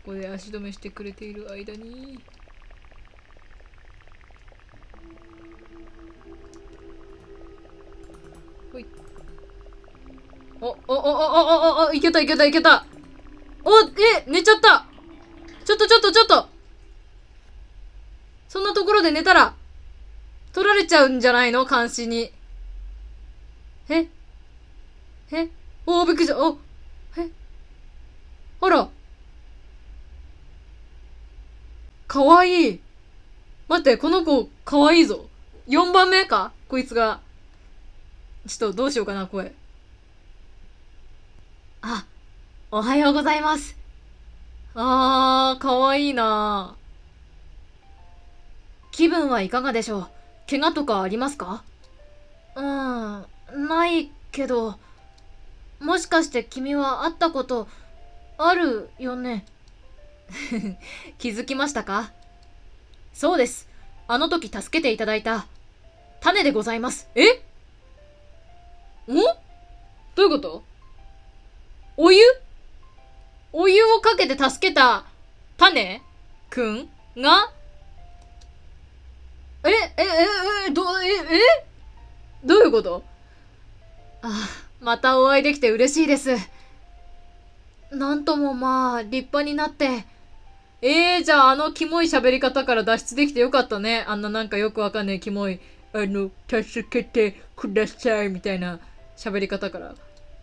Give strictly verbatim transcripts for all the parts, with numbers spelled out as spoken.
こで足止めしてくれている間に。ほい。お、お、お、お、お、お、お、いけたいけたいけた。お、え、寝ちゃった。ちょっとちょっとちょっと。そんなところで寝たら、取られちゃうんじゃないの？監視に。ええおー、びっくりした。お、えあら。かわいい。待って、この子、かわいいぞ。よんばんめかこいつが。ちょっと、どうしようかな、声。あ、おはようございます。あー、かわいいな。気分はいかがでしょう？怪我とかありますか？うーん、ないけど、もしかして君は会ったことあるよね？気づきましたか？そうです。あの時助けていただいた種でございます。え？ん？どういうこと？お湯？お湯をかけて助けた種くんがえ、え、え、え、ど、え、えどういうこと？あ、またお会いできて嬉しいです。なんともまあ、立派になって。えー、じゃああのキモい喋り方から脱出できてよかったね。あんななんかよくわかんないキモい、あの、助けてくださいみたいな喋り方から。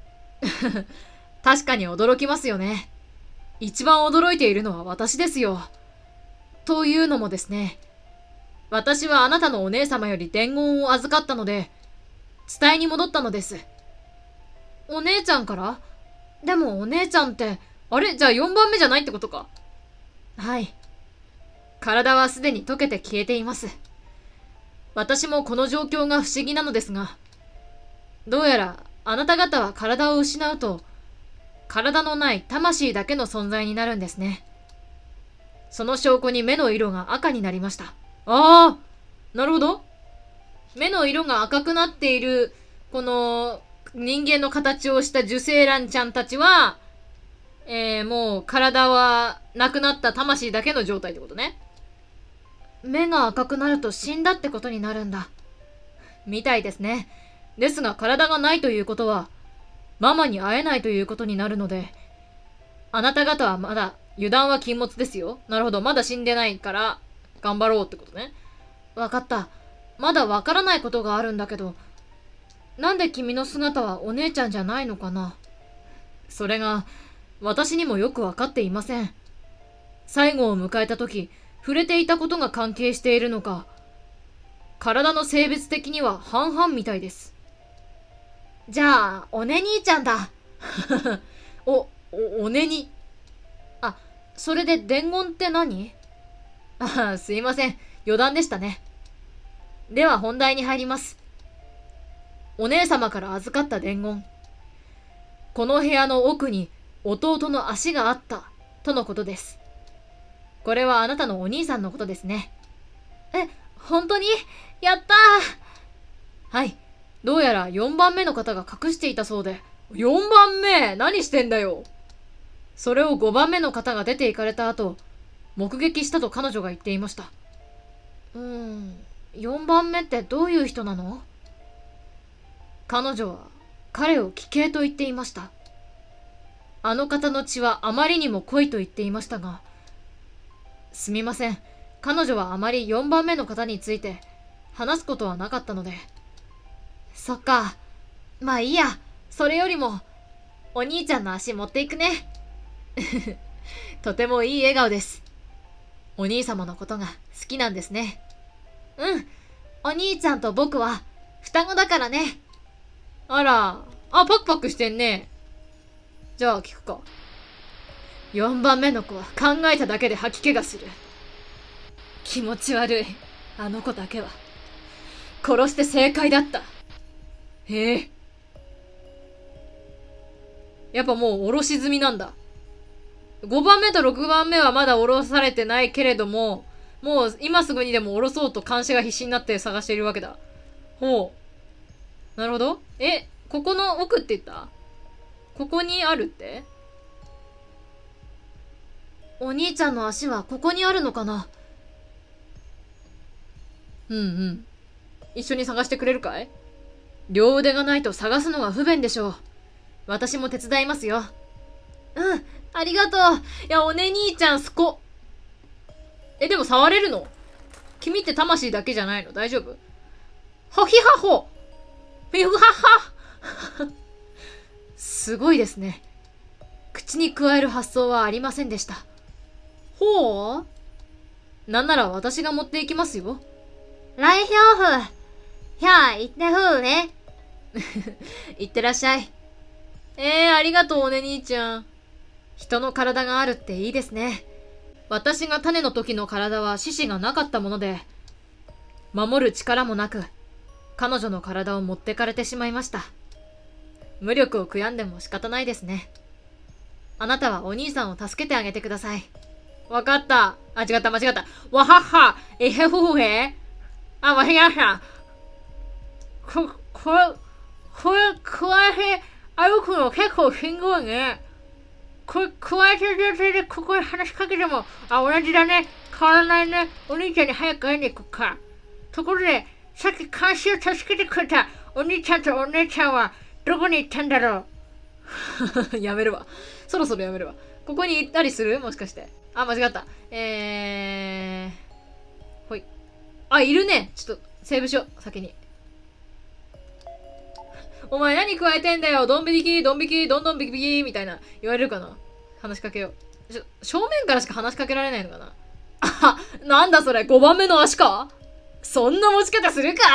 確かに驚きますよね。一番驚いているのは私ですよ。というのもですね、私はあなたのお姉様より伝言を預かったので、伝えに戻ったのです。お姉ちゃんから？でもお姉ちゃんって、あれ？じゃあよんばんめじゃないってことか。はい。体はすでに溶けて消えています。私もこの状況が不思議なのですが、どうやらあなた方は体を失うと、体のない魂だけの存在になるんですね。その証拠に目の色が赤になりました。ああ、なるほど。目の色が赤くなっている、この人間の形をした受精卵ちゃんたちは、えー、もう体はなくなった魂だけの状態ってことね。目が赤くなると死んだってことになるんだ。みたいですね。ですが体がないということは、ママに会えないということになるので、あなた方はまだ油断は禁物ですよ。なるほど。まだ死んでないから頑張ろうってことね。わかった。まだわからないことがあるんだけど、なんで君の姿はお姉ちゃんじゃないのかな？それが私にもよくわかっていません。最後を迎えた時、触れていたことが関係しているのか、体の性別的には半々みたいです。じゃあ、おね兄ちゃんだ。お、お、おねに。あ、それで伝言って何？あ、すいません。余談でしたね。では本題に入ります。お姉様から預かった伝言。この部屋の奥に弟の足があった、とのことです。これはあなたのお兄さんのことですね。え、本当に？やったー。はい。どうやらよんばんめの方が隠していたそうで。よんばんめ？何してんだよ。それをごばんめの方が出て行かれた後、目撃したと彼女が言っていました。うーん、よんばんめってどういう人なの？彼女は彼を奇形と言っていました。あの方の血はあまりにも濃いと言っていましたが、すみません。彼女はあまりよんばんめの方について話すことはなかったので。そっか。まあいいや。それよりも、お兄ちゃんの足持っていくね。とてもいい笑顔です。お兄様のことが好きなんですね。うん。お兄ちゃんと僕は双子だからね。あら。あ、パクパクしてんね。じゃあ聞くか。よんばんめの子は考えただけで吐き気がする。気持ち悪い。あの子だけは。殺して正解だった。へえ。やっぱもうおろし済みなんだ。ごばんめとろくばんめはまだおろされてないけれども、もう今すぐにでもおろそうと監視が必死になって探しているわけだ。ほう。なるほど。え、ここの奥って言った？ここにあるって？ お兄ちゃんの足はここにあるのかな？うんうん。一緒に探してくれるかい？両腕がないと探すのが不便でしょう。私も手伝いますよ。うん、ありがとう。いや、おね兄ちゃんすこ。え、でも触れるの？君って魂だけじゃないの？大丈夫？ほひはほひふははすごいですね。口に加える発想はありませんでした。ほう？なんなら私が持っていきますよ。来票府。ひゃあ、行ってふうね。行ってらっしゃい。えー、ありがとう、おね兄ちゃん。人の体があるっていいですね。私が種の時の体は四肢がなかったもので、守る力もなく、彼女の体を持ってかれてしまいました。無力を悔やんでも仕方ないですね。あなたはお兄さんを助けてあげてください。わかった。あ、違った、間違った。わはは、えへふふへ。あ、間違った。こ、これ、これ、加えて歩くの結構しんどいね。これ、加えてる状態でここに話しかけても、あ、同じだね。変わらないね。お兄ちゃんに早く会いに行こうか。ところで、さっき監視を助けてくれたお兄ちゃんとお姉ちゃんはどこに行ったんだろう。やめるわ。そろそろやめるわ。ここに行ったりする？もしかして。あ、間違った。えー。ほい。あ、いるね。ちょっと、セーブしよう。先に。お前何加えてんだよ。ドンビリキ、ドンビキ、ドンドンビキビキみたいな言われるかな。話しかけよう。ちょ正面からしか話しかけられないのかな。あ、なんだそれ。ごばんめの足か？そんな持ち方するか？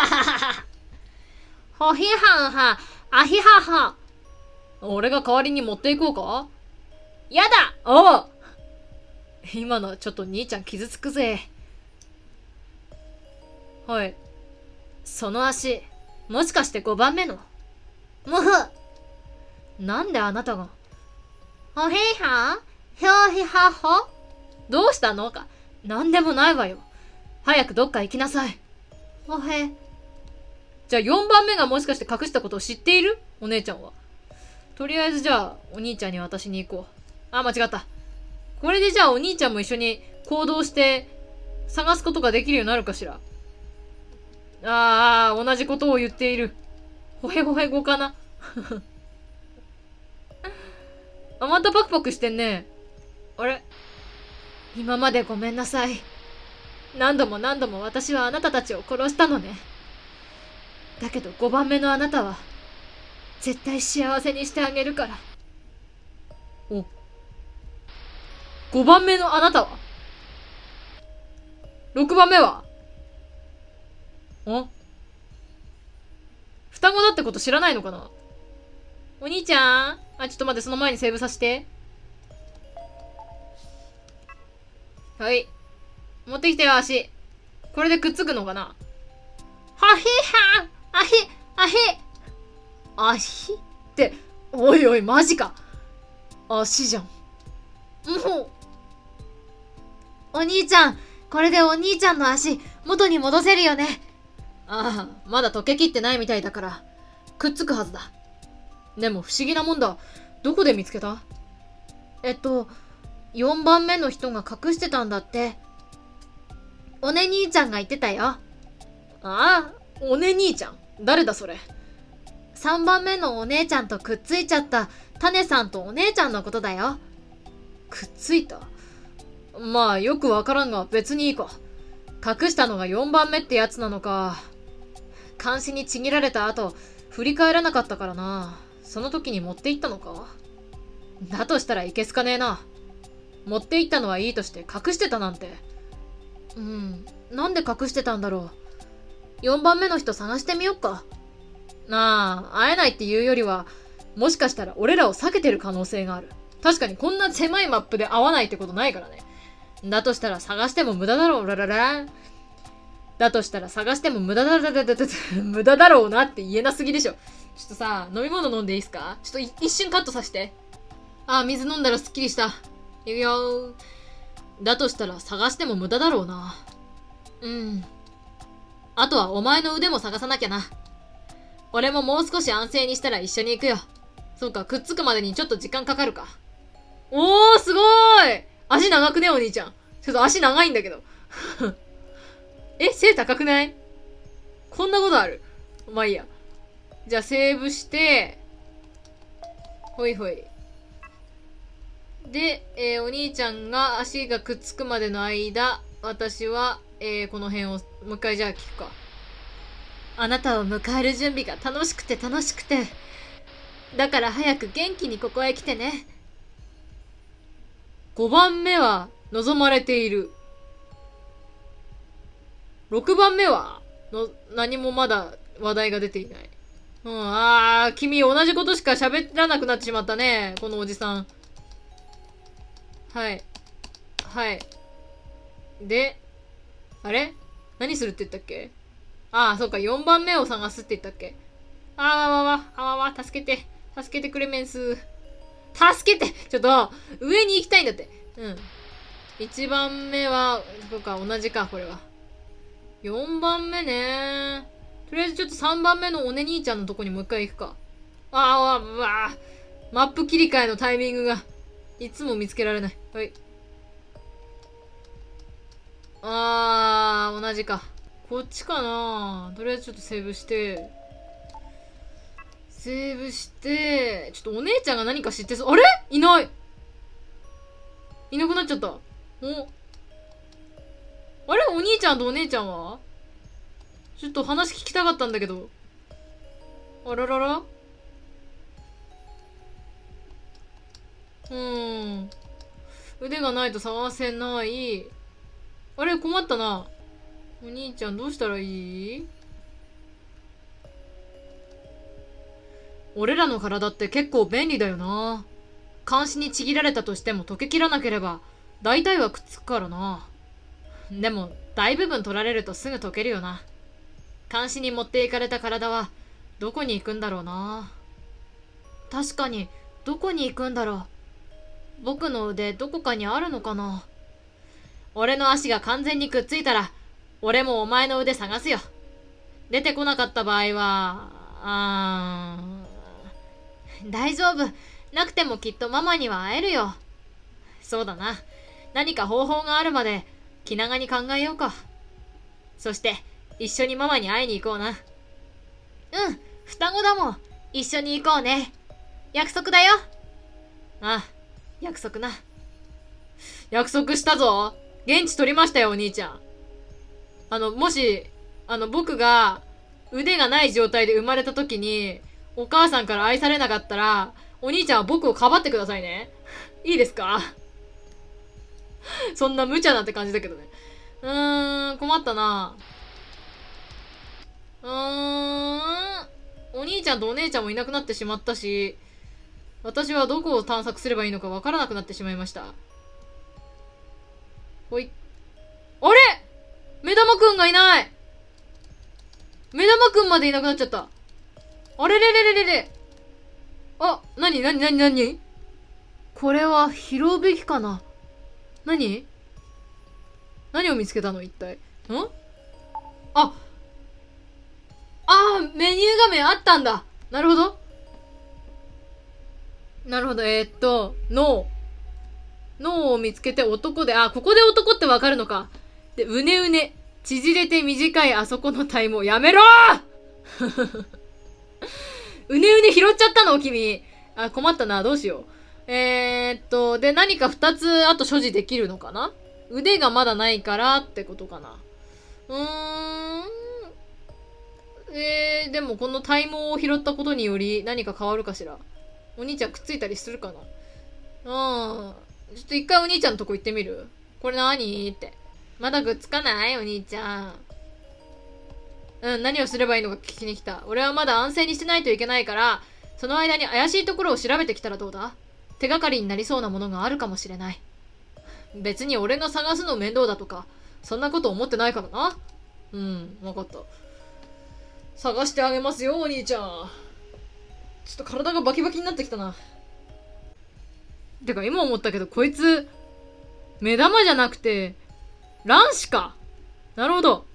ほひはんは、あひはは。俺が代わりに持っていこうか？やだ！おう！今のはちょっと兄ちゃん傷つくぜ。はい。その足、もしかしてごばんめの？むふ！なんであなたが？ほひはん？ひょひはほ？どうしたのか？なんでもないわよ。早くどっか行きなさい。ほへ。じゃあよんばんめがもしかして隠したことを知っている？お姉ちゃんは。とりあえずじゃあお兄ちゃんに渡しに行こう。あ、間違った。これでじゃあお兄ちゃんも一緒に行動して探すことができるようになるかしら。ああ、同じことを言っている。ほへほへ語かな。あ、またパクパクしてんね。あれ？今までごめんなさい。何度も何度も私はあなたたちを殺したのね。だけどごばんめのあなたは絶対幸せにしてあげるから。お。ごばんめのあなたは？ろくばんめは？ん？双子だってこと知らないのかな？お兄ちゃん？あ、ちょっと待って、その前にセーブさせて。はい。持ってきてよ、足。これでくっつくのかな？はひはん！あひ、あひ！あひって、おいおい、マジか。足じゃん。もう。お兄ちゃん、これでお兄ちゃんの足、元に戻せるよね。ああ、まだ溶けきってないみたいだから、くっつくはずだ。でも不思議なもんだ。どこで見つけた？えっと、よんばんめの人が隠してたんだって。おね兄ちゃんが言ってたよ。ああ、おね兄ちゃん。誰だそれ。さんばんめのお姉ちゃんとくっついちゃったタネさんとお姉ちゃんのことだよ。くっついた？まあよくわからんが別にいいか。隠したのがよんばんめってやつなのか。監視にちぎられた後、振り返らなかったからな。その時に持って行ったのか？だとしたらいけすかねえな。持って行ったのはいいとして隠してたなんて。うん、なんで隠してたんだろう。よんばんめの人探してみよっか。なあ、会えないっていうよりは、もしかしたら俺らを避けてる可能性がある。確かにこんな狭いマップで会わないってことないからね。だとしたら探しても無駄だろう、ららら。だとしたら探しても無駄だだだだだ無駄だろうなって言えなすぎでしょ。ちょっとさ、飲み物飲んでいいっすか？ちょっと一瞬カットさせて。あ、水飲んだらすっきりした。いくよー。だとしたら探しても無駄だろうな。うん。あとはお前の腕も探さなきゃな。俺ももう少し安静にしたら一緒に行くよ。そうか、くっつくまでにちょっと時間かかるか。おー、すごーい！ 足長くねお兄ちゃん。ちょっと足長いんだけど。え、背高くない？こんなことある？まあいいや。じゃあセーブして、ほいほい。で、えー、お兄ちゃんが足がくっつくまでの間、私は、えー、この辺をもう一回じゃあ聞くか。あなたを迎える準備が楽しくて楽しくて。だから早く元気にここへ来てね。ごばんめは望まれている。ろくばんめはの何もまだ話題が出ていない。うん、あー、君同じことしか喋らなくなってしまったね。このおじさん。はい。はい。で、あれ何するって言ったっけ？ああ、そうか、よんばんめを探すって言ったっけ？あわわわ、あわわ、助けて。助けてくれメンス。助けてちょっと、上に行きたいんだって。うん。いちばんめは、そうか、同じか、これは。よんばんめね。とりあえずちょっとさんばんめのおね兄ちゃんのとこにもう一回行くか。ああ、うわあ、マップ切り替えのタイミングが、いつも見つけられない。はい。あー、同じか。こっちかな。とりあえずちょっとセーブして、セーブして、ちょっとお姉ちゃんが何か知ってそう。あれ？いない。いなくなっちゃった。お。あれ？お兄ちゃんとお姉ちゃんは？ちょっと話聞きたかったんだけど。あららら？うーん。腕がないと探せない。あれ？困ったな。お兄ちゃんどうしたらいい？俺らの体って結構便利だよな。監視にちぎられたとしても溶けきらなければ大体はくっつくからな。でも大部分取られるとすぐ溶けるよな。監視に持っていかれた体はどこに行くんだろうな。確かにどこに行くんだろう。僕の腕どこかにあるのかな。俺の足が完全にくっついたら俺もお前の腕探すよ。出てこなかった場合はあー大丈夫。なくてもきっとママには会えるよ。そうだな。何か方法があるまで気長に考えようか。そして一緒にママに会いに行こうな。うん、双子だもん。一緒に行こうね。約束だよ。ああ、約束な。約束したぞ。現地取りましたよ、お兄ちゃん。あの、もし、あの、僕が腕がない状態で生まれた時に、お母さんから愛されなかったら、お兄ちゃんは僕をかばってくださいね。いいですか？そんな無茶なって感じだけどね。うーん、困ったな。うーん、お兄ちゃんとお姉ちゃんもいなくなってしまったし、私はどこを探索すればいいのかわからなくなってしまいました。ほい。あれ？目玉くんがいない。目玉くんまでいなくなっちゃった。あれれれれれれ。あ、なになになになに？これは拾うべきかな？何？何を見つけたの一体？ん？あ、あー、メニュー画面あったんだ。なるほど。なるほど。えー、っと、脳。脳を見つけて男で、あ、ここで男ってわかるのか。で、うねうね。縮れて短いあそこの体毛。やめろーうねうね拾っちゃったの君。あ、困ったな。どうしよう。えー、っと、で、何か二つ、あと所持できるのかな？腕がまだないからってことかな。うーん。えー、でもこの体毛を拾ったことにより何か変わるかしら。お兄ちゃんくっついたりするかな？うん。ちょっと一回お兄ちゃんのとこ行ってみる？これ何？って。まだくっつかない？お兄ちゃん。うん、何をすればいいのか聞きに来た。俺はまだ安静にしてないといけないから、その間に怪しいところを調べてきたらどうだ？手がかりになりそうなものがあるかもしれない。別に俺が探すの面倒だとか、そんなこと思ってないからな。うん、わかった。探してあげますよ、お兄ちゃん。ちょっと体がバキバキになってきたな。てか今思ったけど、こいつ、目玉じゃなくて、卵子か。なるほど。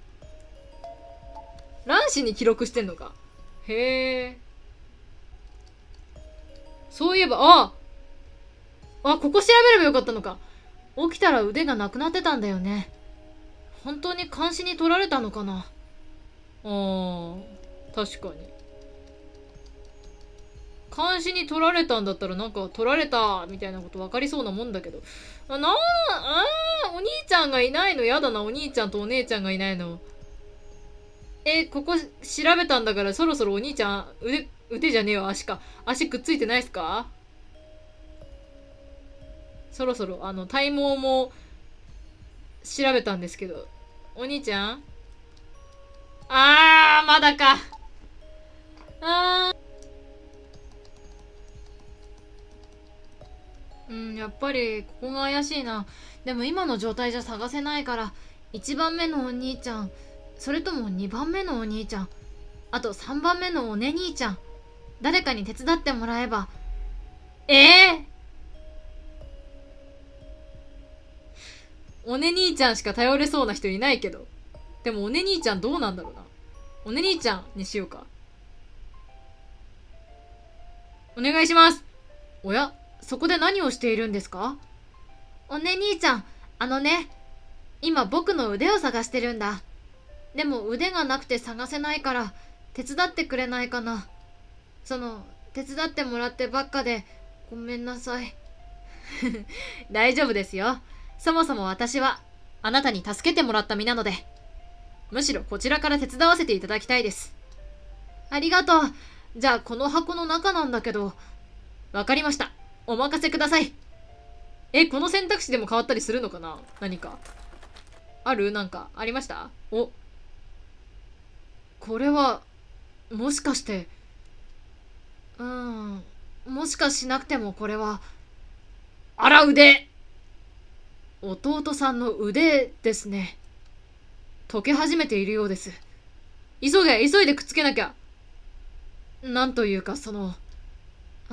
卵子に記録してんのか。へえ。そういえば、ああ、ここ調べればよかったのか。 起きたら腕がなくなってたんだよね。本当に監視に取られたのかな。あー、確かに。監視に取られたんだったらなんか取られたみたいなこと分かりそうなもんだけど。あ、なあ、あー、お兄ちゃんがいないのやだな。お兄ちゃんとお姉ちゃんがいないの。え、ここ調べたんだからそろそろお兄ちゃん、腕、腕じゃねえわ、足か。足くっついてないっすか？そろそろ、あの、体毛も調べたんですけど。お兄ちゃんあー、まだか。あー。うん、やっぱり、ここが怪しいな。でも今の状態じゃ探せないから、いちばんめのお兄ちゃん、それともにばんめのお兄ちゃん、あとさんばんめのおね兄ちゃん、誰かに手伝ってもらえば。ええー、おね兄ちゃんしか頼れそうな人いないけど。でもおね兄ちゃんどうなんだろうな。おね兄ちゃんにしようか。お願いします。おや、そこで何をしているんですか？おね兄ちゃん、あのね、今僕の腕を探してるんだ。でも腕がなくて探せないから手伝ってくれないかな。その、手伝ってもらってばっかでごめんなさい。大丈夫ですよ。そもそも私はあなたに助けてもらった身なので、むしろこちらから手伝わせていただきたいです。ありがとう。じゃあこの箱の中なんだけど。わかりました。お任せください。え、この選択肢でも変わったりするのかな？何か。ある？なんか、ありました？お。これは、もしかして、うーん、もしかしなくてもこれは、あら腕！弟さんの腕ですね。溶け始めているようです。急げ、急いでくっつけなきゃ。なんというか、その、うん、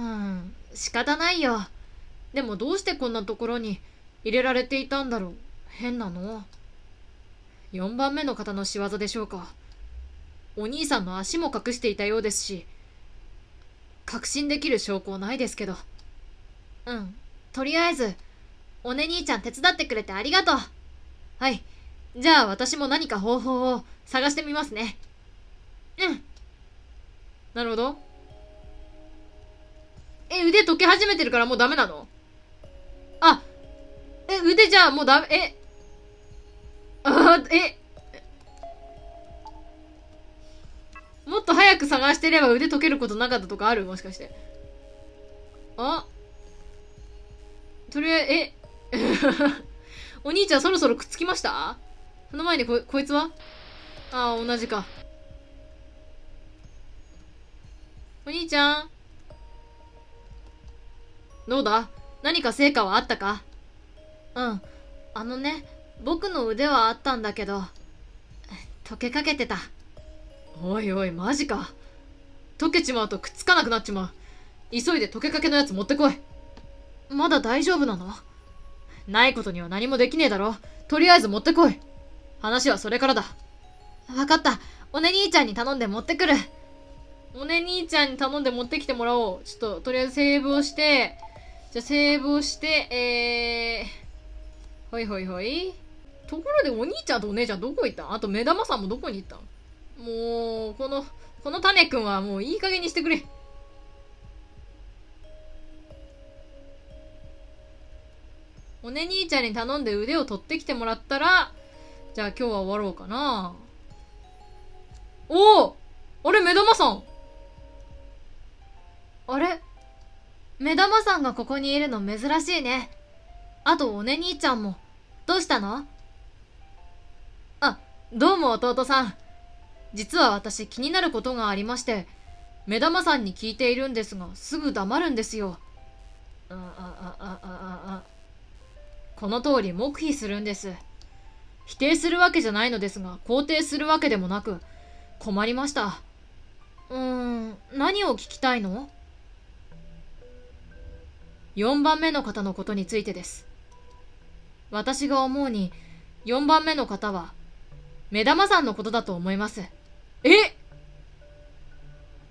仕方ないよ。でもどうしてこんなところに入れられていたんだろう。変なの。よんばんめの方の仕業でしょうか。お兄さんの足も隠していたようですし、確信できる証拠はないですけど。うん、とりあえず、おね兄ちゃん手伝ってくれてありがとう。はい。じゃあ私も何か方法を探してみますね。うん。なるほど。え、腕溶け始めてるからもうダメなの？あ、え、腕じゃあもうダメ、え、あ、え、もっと早く探してれば腕溶けることなかったとかある？もしかして。あ、とりあえず、え、お兄ちゃんそろそろくっつきました？その前にこ、こいつは？ああ、同じか。お兄ちゃんどうだ？何か成果はあったか？うん。あのね、僕の腕はあったんだけど、溶けかけてた。おいおい、マジか。溶けちまうとくっつかなくなっちまう。急いで溶けかけのやつ持ってこい。まだ大丈夫なの？ないことには何もできねえだろ。とりあえず持ってこい。話はそれからだ。わかった。おね兄ちゃんに頼んで持ってくる。おね兄ちゃんに頼んで持ってきてもらおう。ちょっと、とりあえずセーブをして、じゃあセーブをして、えー、ほいほいほい。ところでお兄ちゃんとお姉ちゃんどこ行ったん？あと目玉さんもどこに行ったん？もう、この、この種くんはもういい加減にしてくれ。おね兄ちゃんに頼んで腕を取ってきてもらったら、じゃあ今日は終わろうかな。おお！あれ、目玉さん！あれ？目玉さんがここにいるの珍しいね。あとおね兄ちゃんも。どうしたの？あ、どうも弟さん。実は私気になることがありまして、目玉さんに聞いているんですが、すぐ黙るんですよ。あ、あ、あ、あ、あ、あ、この通り黙秘するんです。否定するわけじゃないのですが、肯定するわけでもなく、困りました。うーん、何を聞きたいの？よんばんめの方のことについてです。私が思うに、よんばんめの方は、目玉さんのことだと思います。え？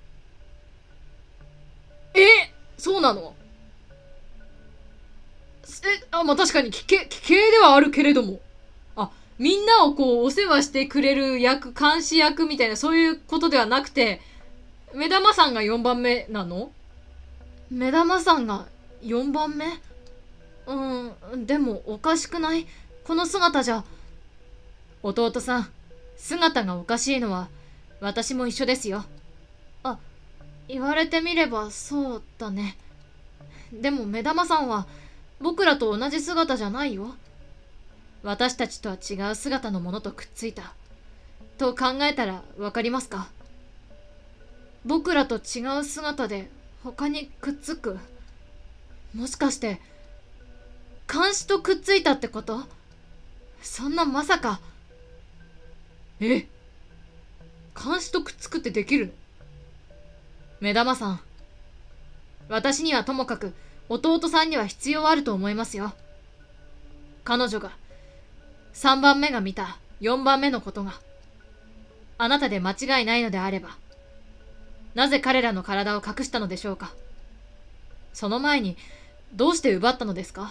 え？そうなの？ え、あ、まあ確かに奇形、奇形ではあるけれども。あ、みんなをこう、お世話してくれる役、監視役みたいな、そういうことではなくて、目玉さんがよんばんめなの？目玉さんがよんばんめ？うん、でもおかしくない？この姿じゃ。弟さん、姿がおかしいのは、私も一緒ですよ。あ、言われてみればそうだね。でも目玉さんは、僕らと同じ姿じゃないよ。私たちとは違う姿のものとくっついた。と考えたらわかりますか？僕らと違う姿で他にくっつく？もしかして、監視とくっついたってこと？そんなまさか。え？監視とくっつくってできるの？目玉さん。私にはともかく弟さんには必要あると思いますよ。彼女がさんばんめが見たよんばんめのことがあなたで間違いないのであれば、なぜ彼らの体を隠したのでしょうか。その前にどうして奪ったのですか？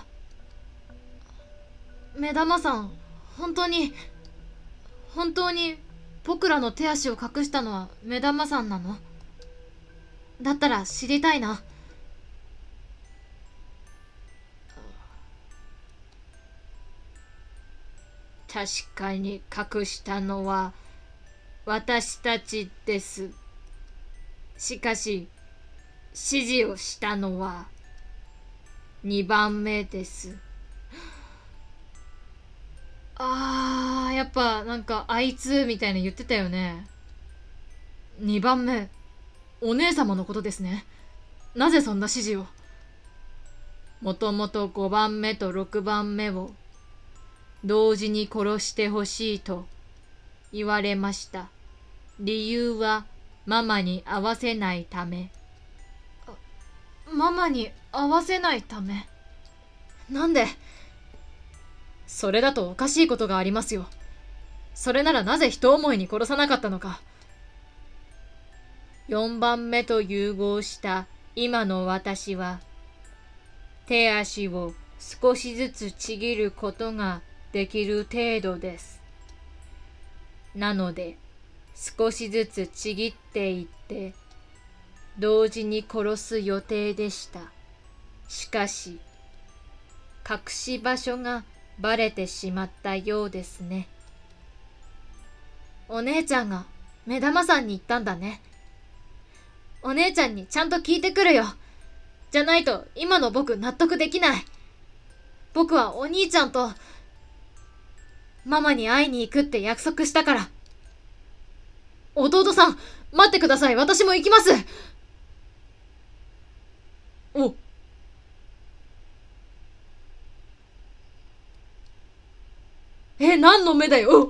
目玉さん、本当に本当に僕らの手足を隠したのは目玉さんなの？だったら知りたいな。確かに隠したのは私たちです。しかし指示をしたのはにばんめです。あー、やっぱなんかあいつみたいな言ってたよね。にばんめ、お姉様のことですね。なぜそんな指示を？もともとごばんめとろくばんめを同時に殺してほしいと言われました。理由はママに会わせないため。ママに会わせないため？なんで？それだとおかしいことがありますよ。それならなぜ人思いに殺さなかったのか。よんばんめと融合した今の私は、手足を少しずつちぎることができる程度です。なので、少しずつちぎっていって、同時に殺す予定でした。しかし、隠し場所がバレてしまったようですね。お姉ちゃんが目玉さんに言ったんだね。お姉ちゃんにちゃんと聞いてくるよ。じゃないと今の僕納得できない。僕はお兄ちゃんとママに会いに行くって約束したから。弟さん、待ってください。私も行きます。お。え、何の目だよ。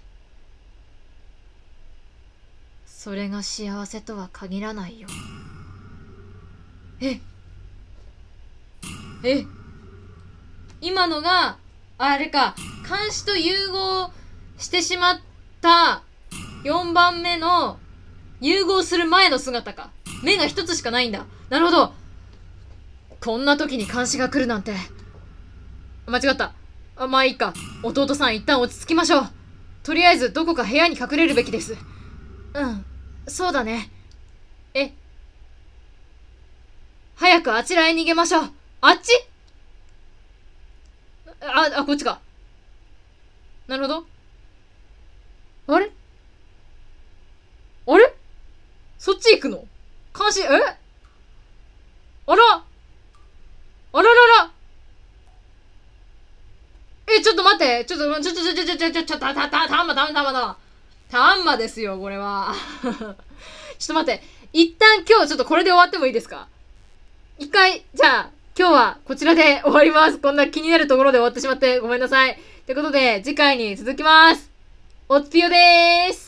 それが幸せとは限らないよ。ええ今のがあれか、監視と融合してしまったよんばんめの融合する前の姿か。目が一つしかないんだ。なるほど。こんな時に監視が来るなんて。間違った。あ、まあいいか。弟さん一旦落ち着きましょう。とりあえずどこか部屋に隠れるべきです。うん、そうだね。え、早くあちらへ逃げましょう。あっち？あ、あ、こっちか。なるほど。あれあれそっち行くの？監視、え？あらあらららえ、ちょっと待って。ちょっと、ちょ、ちょ、ちょ、ちょ、ちょ、ちょ、ちょ、た、た、た、たんま、たんま、たんま、たんま。たんまですよ、これは。ちょっと待って。一旦今日ちょっとこれで終わってもいいですか？一回、じゃあ、今日はこちらで終わります。こんな気になるところで終わってしまってごめんなさい。ということで、次回に続きます。おつぴよでーす。